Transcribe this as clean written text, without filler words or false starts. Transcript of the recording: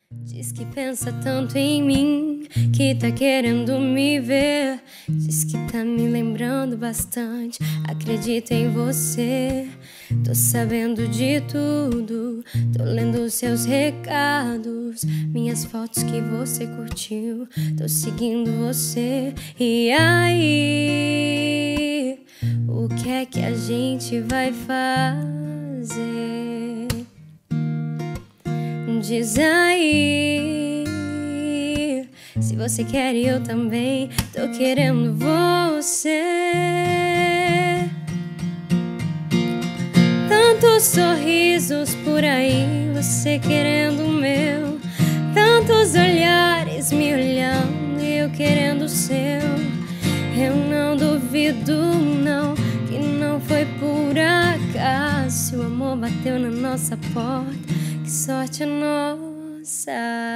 Diz que pensa tanto em mim, que tá querendo me ver. Diz que tá me lembrando bastante, acredita em você. Tô sabendo de tudo, tô lendo seus recados, minhas fotos que você curtiu, tô seguindo você. E aí, o que é que a gente vai fazer? Diz aí, se você quer e eu também tô querendo você. Tantos sorrisos por aí, você querendo o meu. Tantos olhares me olhando e eu querendo o seu. Eu não duvido não, que não foi por acaso. O amor bateu na nossa porta, que sorte a nossa.